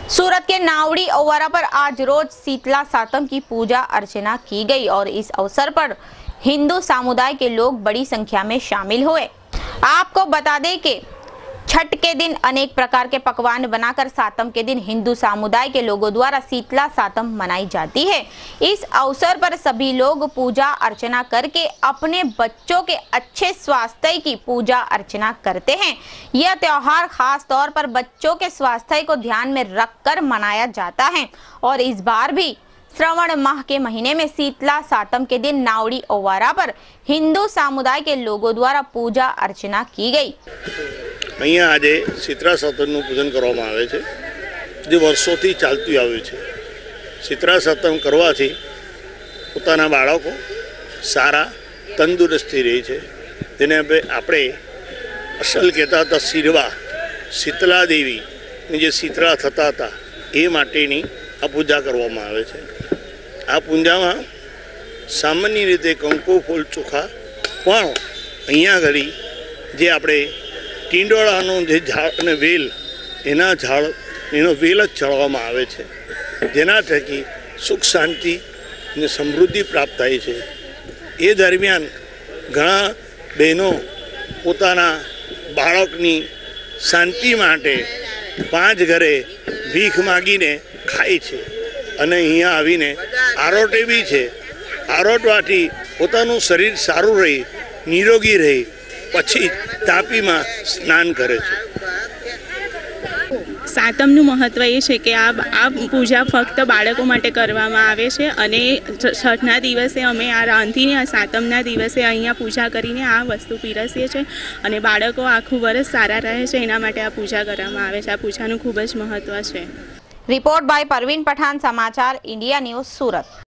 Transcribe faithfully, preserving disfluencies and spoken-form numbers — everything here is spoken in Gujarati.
सूरत के नावड़ी ओवारा पर आज रोज शीतला सातम की पूजा अर्चना की गई और इस अवसर पर हिंदू समुदाय के लोग बड़ी संख्या में शामिल हुए। आपको बता दें कि छठ के दिन अनेक प्रकार के पकवान बनाकर सातम के दिन हिंदू समुदाय के लोगों द्वारा शीतला सातम मनाई जाती है। इस अवसर पर सभी लोग पूजा अर्चना करके अपने बच्चों के अच्छे स्वास्थ्य की पूजा अर्चना करते हैं। यह त्योहार खास तौर पर बच्चों के स्वास्थ्य को ध्यान में रखकर मनाया जाता है और इस बार भी श्रवण माह के महीने में शीतला सातम के दिन नावड़ी ओवारा पर हिंदू समुदाय के लोगों द्वारा पूजा अर्चना की गई। અહીંયા આજે શીતળા સાતમનું પૂજન કરવામાં આવે છે, જે વર્ષોથી ચાલતું આવ્યું છે। શીતળા સાતમ કરવાથી પોતાના બાળકો સારા તંદુરસ્તી રહે છે, જેને આપણે અસલ કહેતા હતા શિરવા શીતલા દેવી જે શીતળા થતા હતા એ માટેની આ પૂજા કરવામાં આવે છે। આ પૂજામાં સામાન્ય રીતે કંકુ ફૂલ ચોખા પણ અહીંયા ઘડી જે આપણે ટીંડોળાનું જે ઝાડ અને વેલ એના ઝાડ એનો વેલ જ ચડાવવામાં આવે છે, જેના થકી સુખ શાંતિ અને સમૃદ્ધિ પ્રાપ્ત થાય છે। એ દરમિયાન ઘણા બહેનો પોતાના બાળકની શાંતિ માટે પાંચ ઘરે ભીખ માગીને ખાય છે અને અહીંયા આવીને આરોટે બી છે। આરોટવાથી પોતાનું શરીર સારું રહે, નિરોગી રહે, પછી તાપીમાં સ્નાન કરે છે। સાતમનું મહત્વ એ છે કે આ આ પૂજા ફક્ત બાળકો માટે કરવામાં આવે છે અને છઠના દિવસે અમે આ રાંધીને આ સાતમના દિવસે અહીંયા પૂજા કરીને આ વસ્તુ પીરસીએ છીએ અને બાળકો આખું વર્ષ સારા રહે છે, એના માટે આ પૂજા કરવામાં આવે છે। આ પૂજાનું ખૂબ જ મહત્વ છે। रिपोर्ट बाय परवीन पठान, समाचार इंडिया न्यूज, सूरत।